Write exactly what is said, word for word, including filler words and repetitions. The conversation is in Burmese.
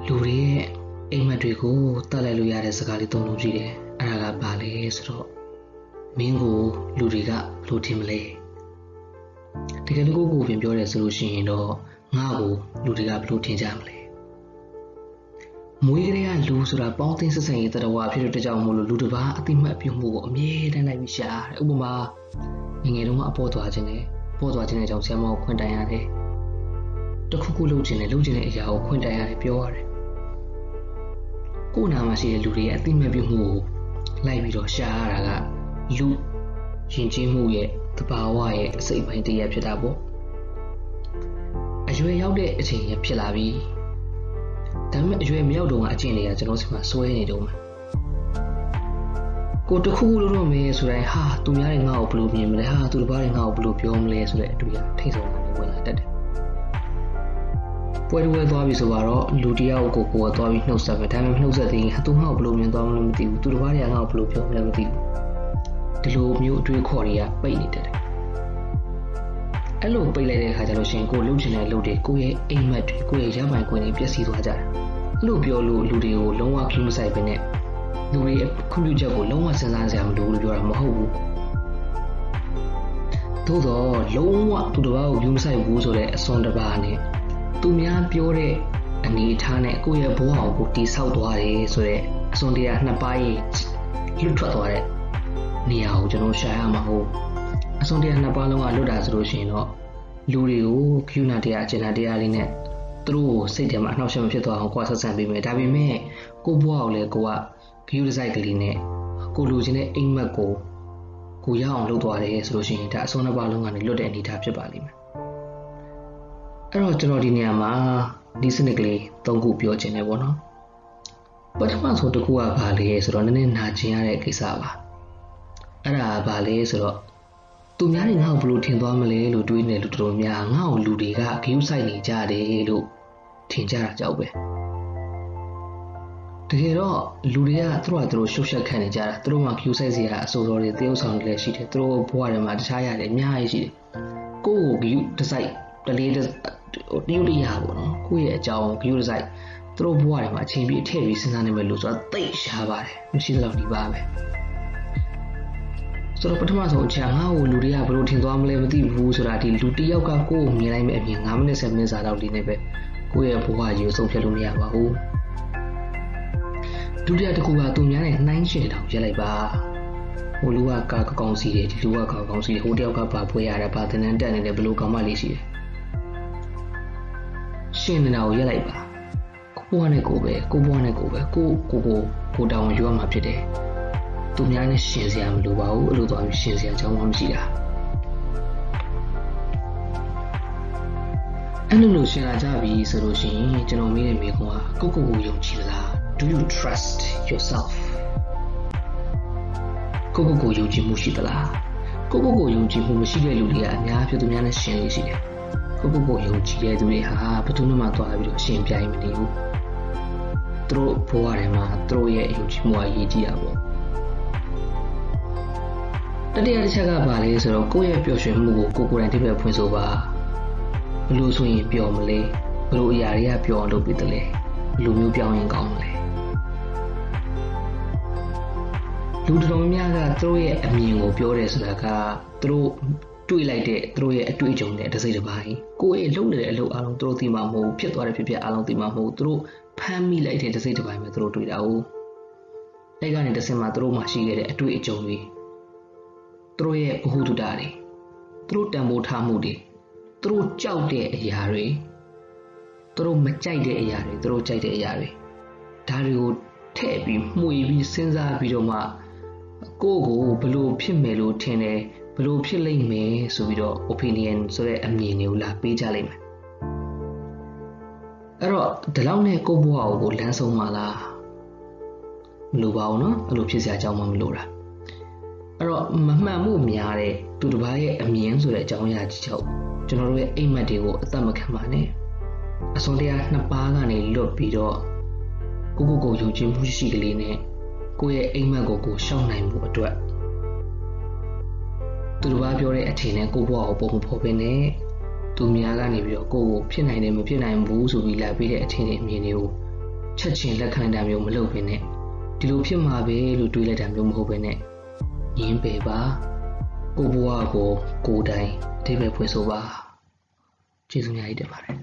လူတွေရဲ့အိမ်မက်တွေကိုတတ်လိုက်လို့ရတဲ့စကားလေးသုံးလို့ကြည့်တယ်အဲ့ဒါကဘာလဲဆိုတော့မင်းကိုလူတွေကဘလို့ထင်မလဲတကယ်လို့ကိုကိုပြင်ပြောတယ်ဆိုလို့ရှိရင်တော့ငါ့ကိုလူတွေကဘလို့ထင်ကြမလဲမွေးကလေးကလူဆိုတာပေါင်းသိမ်းဆက်ဆံရေးတရားဝါဖြစ်တဲ့ကြောင့်မို့လို့လူတစ်ပါးအတိမတ်ပြုမှုကိုအမြဲတမ်းလိုက်ပြီးရှာတယ်ဥပမာငငယ်တုန်းကအပေါ်သွားခြင်းနဲ့ပေါ်သွားခြင်းနဲ့ကြောင့်ဆရာမကိုခွင့်တိုင်ရတယ်တခုခုလုပ်ခြင်းနဲ့လုပ်ခြင်းတဲ့အရာကိုခွင့်တိုင်ရတယ်ပြောရတယ်ကိုယ်နာမှာရှိတဲ့လူတွေရဲ့အတိမတ်ပြုမှုကိုလိုက်ပြီးတော့ရှာရတာကလူရင်ကျေးမှုရဲ့တဘာဝရဲ့အစိတ်ပိုင်းတရားဖြစ်တာပေါ့အရွယ်ရောက်တဲ့အချိန်ရဖြစ်လာပြီဒါပေမဲ့အရွယ်မရောက်တော့ကအချိန်တွေကကျွန်တော်စီမှာစွဲနေတော့မှာကိုတခုခုလုပ်တော့မယ်ဆိုတိုင်းဟာသူများတွေငါ့ကိုဘယ်လိုမြင်မလဲဟာသူတစ်ပါးတွေငါ့ကိုဘယ်လိုပြောမလဲဆိုတဲ့အတွေ့အထိတ်ဆုံးကနေဝင်လာတတ်တယ်ပွဲတွေသွားပြီဆိုတော့လူတယောက်ကိုကိုယ်ကသွားပြီးနှုတ်ဆက်မယ်ဒါပေမဲ့နှုတ်ဆက်သေးရင်ဟာသူငါ့ကိုဘယ်လိုမြင်သွားမလဲမသိဘူးသူတစ်ပါးတွေကငါ့ကိုဘယ်လိုပြောမလဲမသိဘူးဒီလိုမျိုးအတွေ့အခေါ်တွေကပိတ်နေတတ်တယ်အဲ့လိုပိတ်လိုက်တဲ့အခါကျတော့ရှင်ကိုလှုပ်ချင်တဲ့လှုပ်တွေကိုယ့်ရဲ့အိမ်မက်တွေကိုယ့်ရဲ့ရပိုင်ခွင့်တွေပျက်စီးသွားကြတယ်အဲ့လိုပြောလို့လူတွေကိုလုံးဝခူးမဆိုင်ပဲနဲ့လူတွေခွင့်ပြုချက်ကိုလုံးဝစဉ်းစားစရာမလိုလို့ပြောတာမဟုတ်ဘူးသို့တော့လုံးဝသူတစ်ပါးကိုခူးမဆိုင်ဘူးဆိုတဲ့အစွန်းတစ်ပါးနဲ့သူများပြောတဲ့အနေအထားနဲ့ကိုယ့်ရဲ့ဘဝကိုတိဆောက်သွားတယ်ဆိုတဲ့အစွန်းတရားနှစ်ပါးရဲ့လွတ်ထွက်သွားတဲ့နေရာကိုကျွန်တော်ရှာရမှာဟုတ်အစွန်းတရားနှစ်ပါးလုံးကလွတ်တာဆိုလို့ရှိရင်တော့လူတွေကိုခူးနာတရားအကျဉ်းတရားလေးနဲ့သူတို့ကိုစိတ်ထဲမှာအနှောက်အယှက်မဖြစ်သွားအောင်ကိုယ်ဆက်ဆံပေးမယ်ဒါပေမဲ့ကိုယ့်ဘဝကိုလည်းကိုကခူးဒီဇိုက်ကလေးနဲ့ကိုလူချင်းတဲ့အိမ်မက်ကိုကိုရအောင်လုပ်သွားတယ်ဆိုလို့ရှိရင်ဒါအစွန်းနှစ်ပါးလုံးကနေလွတ်တဲ့အနေအထားဖြစ်ပါလိမ့်မယ်အဲ့တော့ကျွန်တော်ဒီနေရာမှာဒီစနစ်ကလေးသုံးခုပြောချင်တယ်ပေါ့နော်ပထမဆုံးတစ်ခုကဘာလဲဆိုတော့နည်းနည်းနာကျင်ရတဲ့ကိစ္စပါအဲ့ဒါဘာလဲဆိုတော့သူများတွေငါ့ကိုဘယ်လိုထင်သွားမလဲလို့တွေးနေလူတို့များငါ့ကိုလူတွေကဂရုစိုက်နေကြတယ်လို့ထင်ကြတာကြောက်ပဲတကယ်တော့လူတွေကသူတို့ကသူတို့ရှုပ်ရှက်ခံနေကြတာသူတို့မှဂရုစိုက်စရာအစိုးရတွေတရုပ်ဆောင်တွေလည်းရှိတယ်သူတို့ဘဝတွေမှာတခြားရတယ်အများကြီးရှိတယ်ကိုယ့်ကိုဂရုတစိုက်တလေးတရုပ်တရားပေါ့နော်ကိုယ့်ရဲ့အကြောင်းဂရုတစိုက်သူတို့ဘဝတွေမှာအချိန်ပြည့်ထည့်ပြီးစဉ်းစားနေမယ်လို့ဆိုတာသိရှားပါတယ်မရှိတော့ဒီပါပဲဆိုတော့ပထမဆုံးအချက်ငါ့ကိုလူတွေကဘယ်လိုထင်သွားမလဲမသိဘူးဆိုတာဒီလူတစ်ယောက်ကကိုယ့်ကိုမြင်လိုက်မဲ့အမြင်၅မိနစ်၁၀မိနစ်စာလောက်လေးနဲ့ပဲကိုယ့်ရဲ့ဘဝကြီးကိုဆုံးဖြတ်လို့မရပါဘူးဒုတိယတစ်ခုကသူများနဲ့နှိုင်းယှဉ်တောင်ရက်လိုက်ပါဟိုလူကကာကောင်းစီတယ်ဒီလူကကာကောင်းစီတယ်ဟိုတယောက်ကဘာပွဲရတာဘာတင်တန်းတက်နေတယ်ဘယ်လိုကောင်မလေးရှိတယ်ရှင်းနေတာကိုရက်လိုက်ပါကိုဘဝနဲ့ကိုပဲကိုဘဝနဲ့ကိုပဲကိုကိုကိုကိုတောင်းယူရမှာဖြစ်တယ်သူများနဲ့ရှင်းစရာမလိုပါဘူးအဲ့လိုသွားပြီးရှင်းစရာအကြောင်းမှမရှိတာအဲ့လိုလိုရှင်းလာကြပြီဆိုလို့ရှိရင်ကျွန်တော်မေးတဲ့မေးခွန်းကကိုကိုကိုယုံကြည်လား Do you trust yourself ကိုကိုကိုယုံကြည်မှုရှိသလားကိုကိုကိုယုံကြည်မှုမရှိတဲ့လူတွေကအများကြီးသူများနဲ့ရှင်းလို့ရှိတယ်ကိုကိုကိုယုံကြည်တဲ့သူတွေဟာဘယ်သူမှမသွားပြီးတော့ရှင်းပြရင်မနေဘူးသူတို့ဘဝထဲမှာသူတို့ရဲ့ယုံကြည်မှုအရေးကြီးတာပေါ့တတိယတစ်ချက်ကဘာလဲဆိုတော့ကိုယ့်ရဲ့ပျော်ရွှင်မှုကိုကိုကိုယ်တိုင်တိကျဖွင့်ဆိုပါဘလို့ဆိုရင်ပျော်မလဲဘလို့အရာတွေကပျော်အောင်လုပ်ပေးတယ်လဲဘလို့မျိုးပြောင်းရင်ကောင်းမလဲလူတော်များများကသူတို့ရဲ့အမြင်ကိုပြောတယ်ဆိုတာကသူတို့တွေးလိုက်တဲ့သူတို့ရဲ့အတွေ့အကြုံနဲ့တစ်စိတ်တစ်ပိုင်းကိုယ့်ရဲ့လုပ်နေတဲ့အလုပ်အလုံးသူတို့သိမှာမဟုတ်ဖြစ်သွားတဲ့ဖြစ်ဖြစ်အလုံးသိမှာမဟုတ်သူတို့ဖမ်းမိလိုက်တဲ့တစ်စိတ်တစ်ပိုင်းပဲသူတို့တွေးတာဟုတ်အဲ့ကနေတစ်စင်မှာသူတို့မှရှိခဲ့တဲ့အတွေ့အကြုံတွေသူတို့ရဲ့ဘ ഹു တုတာတွေသူတို့တန်ဖိုးထားမှုတွေသူတို့ကြောက်တဲ့အရာတွေသူတို့မကြိုက်တဲ့အရာတွေသူတို့ကြိုက်တဲ့အရာတွေဒါတွေကိုထည့်ပြီးမှွေပြီးစဉ်းစားပြီးတော့မှကိုယ့်ကိုဘယ်လိုဖြစ်မယ်လို့ထင်တယ်ဘယ်လိုဖြစ်လိမ့်မယ်ဆိုပြီးတော့ opinion ဆိုတဲ့အမြင်တွေကိုလာပေးကြလိမ့်မယ်အဲ့တော့ဒီလောက်နဲ့ကိုယ့်ဘဝကိုလမ်းဆုံးမှာလားမလိုပါဘူးเนาะအဲ့လိုဖြစ်စရာအကြောင်းမှမလိုတာအဲ့တော့မမှန်မှုများတဲ့သူတစ်ပါးရဲ့အမြင်ဆိုတဲ့အကြောင်းအရာကြီးချုပ်ကျွန်တော်တို့ရဲ့အိမ်မက်တွေကိုအသက်မခံပါနဲ့အစွန်တရားနှစ်ပါးကနေလွတ်ပြီးတော့ကိုကိုကိုယုံကြည်မှုရှိကလေးနဲ့ကိုယ့်ရဲ့အိမ်မက်ကိုကိုရှောင်နိုင်မှုအတွက်သူတစ်ပါးပြောတဲ့အထင်နဲ့ကိုဘဝကိုပုံမဖော်ပေးနဲ့သူများကနေပြီးတော့ကိုကိုဖြစ်နိုင်တယ်မဖြစ်နိုင်ဘူးဆိုပြီးလာပြီးတဲ့အထင်နဲ့အမြင်တွေကိုချက်ချင်းလက်ခံတာမျိုးမလုပ်ဘဲနဲ့ဒီလိုဖြစ်မှာပဲလို့တွေးလိုက်တာမျိုးမဟုတ်ဘဲနဲ့ငင်းပယ်ပါကိုဘဝကိုကိုယ်တိုင်အသေးပဲဖွင့်ဆိုပါကျေးဇူးများကြီးတင်ပါတယ်